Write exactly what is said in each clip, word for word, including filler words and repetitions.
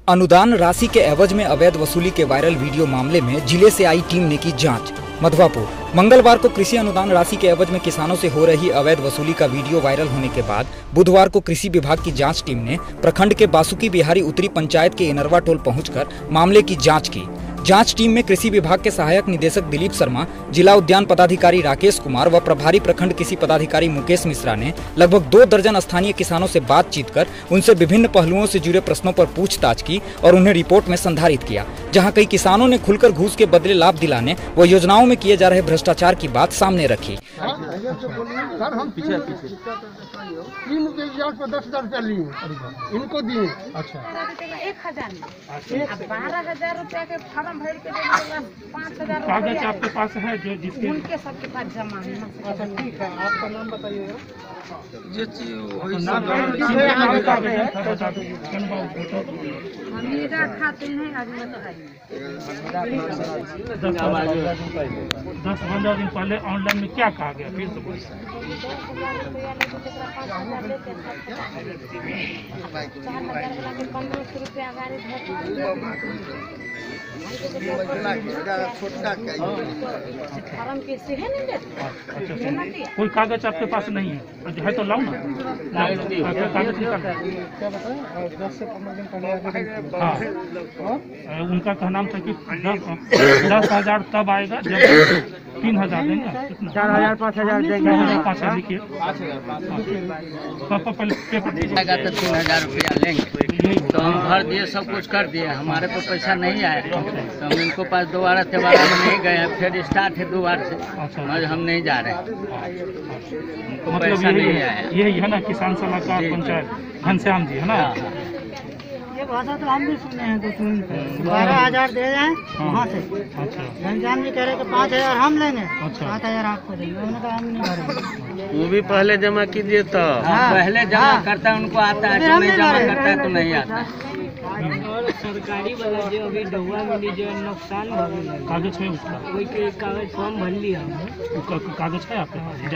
अनुदान राशि के एवज में अवैध वसूली के वायरल वीडियो मामले में जिले से आई टीम ने की जांच। मधवापुर मंगलवार को कृषि अनुदान राशि के एवज में किसानों से हो रही अवैध वसूली का वीडियो वायरल होने के बाद बुधवार को कृषि विभाग की जांच टीम ने प्रखंड के बासुकी बिहारी उत्तरी पंचायत के इनरवा टोल पहुंचकर मामले की जांच की। जांच टीम में कृषि विभाग के सहायक निदेशक दिलीप शर्मा, जिला उद्यान पदाधिकारी राकेश कुमार व प्रभारी प्रखंड कृषि पदाधिकारी मुकेश मिश्रा ने लगभग दो दर्जन स्थानीय किसानों से बातचीत कर उनसे विभिन्न पहलुओं से जुड़े प्रश्नों पर पूछताछ की और उन्हें रिपोर्ट में संधारित किया, जहां कई किसानों ने खुलकर घूस के बदले लाभ दिलाने व योजनाओं में किए जा रहे भ्रष्टाचार की बात सामने रखी। सर हम पीछे पीछे तीन के इजाज़त पर दस हजार रुपया लिए, इनको दिए। अच्छा एक हजार में बारह हजार रुपया के फॉर्म भर के पाँच हजार कागज आपके पास है जो जिसके उनके सबके पास जमा है। अच्छा ठीक है, आपका नाम बताइएगा। हमीरा खाते हैं आज दस पंद्रह दिन पहले ऑनलाइन में क्या कहा गया फिर से बोलिए। पंद्रह सौ रुपया फॉर्म कैसे है नहीं। कोई कागज आपके पास नहीं है, है तो लाओ ना, कागज निकाल। क्या बताएं, दस से पंद्रह दिन पहले हाँ, उनका कहना था कि दस दस हजार तब आएगा जब तीन हजार देंगे, कितना चार हजार पाँच हजार देंगे। पाँच हजार लिखिए, पापा पहले पेपर आएगा तो तीन हजार रुपया लेंगे, तो हम भर दिए, सब कुछ कर दिए, हमारे पास पैसा नहीं आया तो हम इनको पास दोबारा तिबारा में नहीं गए हैं, फिर स्टार्ट है दोबारा से, आज हम नहीं जा रहे, हमको पैसा नहीं आया। यही है ना किसान सलाहकार पंचायत घनश्याम जी, है ना। ये भाषा तो हम भी सुने हैं, कुछ बारह हजार दे जाए वहाँ से। अच्छा, घनश्याम जी कह रहे कि पाँच हजार हम लेंगे, सात हजार आपको देंगे, उन्होंने कहा हम नहीं भरेंगे। वो भी पहले जमा कीजिए तो हाँ, पहले जमा हाँ, करता है उनको आता है, जो नहीं जमा करता है तो नहीं आता है। और सरकारी वाला जो अभी डहुआ मिली जो नुकसान कागज है उसका, वही के कागज फॉर्म भर लिया कागज है आपके पास,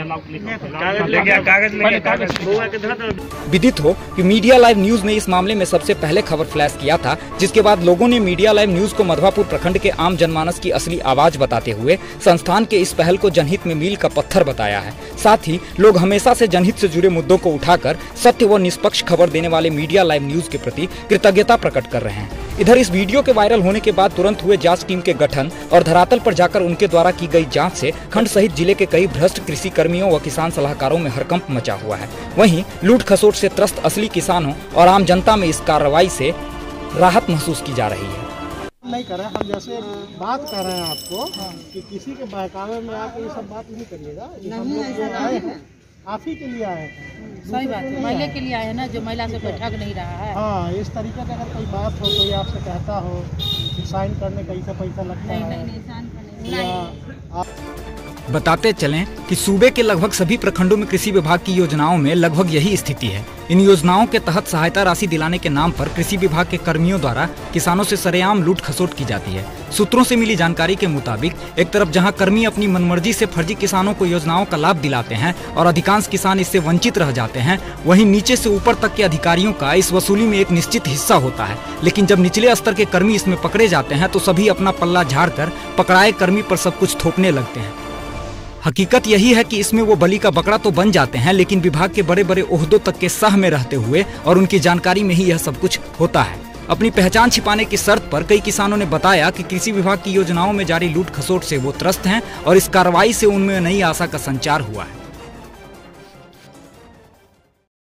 विदित हो कि मीडिया लाइव न्यूज ने इस मामले में सबसे पहले खबर फ्लैश किया था, जिसके बाद लोगों ने मीडिया लाइव न्यूज को मधवापुर प्रखंड के आम जनमानस की असली आवाज बताते हुए संस्थान के इस पहल को जनहित में मील का पत्थर बताया है। साथ ही लोग हमेशा से जनहित से जुड़े मुद्दों को उठाकर सत्य व निष्पक्ष खबर देने वाले मीडिया लाइव न्यूज के प्रति कृतज्ञता प्रकट कर रहे हैं। इधर इस वीडियो के वायरल होने के बाद तुरंत हुए जांच टीम के गठन और धरातल पर जाकर उनके द्वारा की गई जांच से खंड सहित जिले के कई भ्रष्ट कृषि कर्मियों व किसान सलाहकारों में हड़कंप मचा हुआ है। वहीं लूट खसोट से त्रस्त असली किसानों और आम जनता में इस कार्रवाई से राहत महसूस की जा रही है। नहीं कर रहे, हम जैसे बात कर रहे हैं आपको कि किसी के बहकावे में आके ये सब बात नहीं करिएगा। हम लोग जो आए हैं आप ही के लिए आए हैं, सही बात है, महिला के लिए आए हैं ना, जो महिला से कोई ठग नहीं रहा है। हाँ, इस तरीके का अगर कोई बात हो, कोई आपसे कहता हो कि साइन करने कैसे पैसा लगता नहीं, है, नहीं, नहीं, नहीं, बताते चलें कि सूबे के लगभग सभी प्रखंडों में कृषि विभाग की योजनाओं में लगभग यही स्थिति है। इन योजनाओं के तहत सहायता राशि दिलाने के नाम पर कृषि विभाग के कर्मियों द्वारा किसानों से सरेआम लूट खसोट की जाती है। सूत्रों से मिली जानकारी के मुताबिक एक तरफ जहां कर्मी अपनी मनमर्जी से फर्जी किसानों को योजनाओं का लाभ दिलाते हैं और अधिकांश किसान इससे वंचित रह जाते हैं, वहीं नीचे से ऊपर तक के अधिकारियों का इस वसूली में एक निश्चित हिस्सा होता है। लेकिन जब निचले स्तर के कर्मी इसमें पकड़े जाते हैं तो सभी अपना पल्ला झाड़कर पकड़ाए कर्मी पर सब कुछ थोपने लगते हैं। हकीकत यही है कि इसमें वो बलि का बकरा तो बन जाते हैं, लेकिन विभाग के बड़े बड़े ओहदों तक के सह में रहते हुए और उनकी जानकारी में ही यह सब कुछ होता है। अपनी पहचान छिपाने की शर्त पर कई किसानों ने बताया कि कृषि विभाग की योजनाओं में जारी लूट खसोट से वो त्रस्त हैं और इस कार्रवाई से उनमें नई आशा का संचार हुआ है।